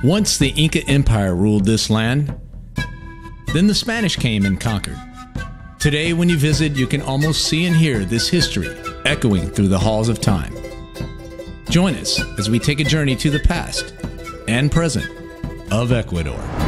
Once the Inca Empire ruled this land, then the Spanish came and conquered. Today, when you visit, you can almost see and hear this history echoing through the halls of time. Join us as we take a journey to the past and present of Ecuador.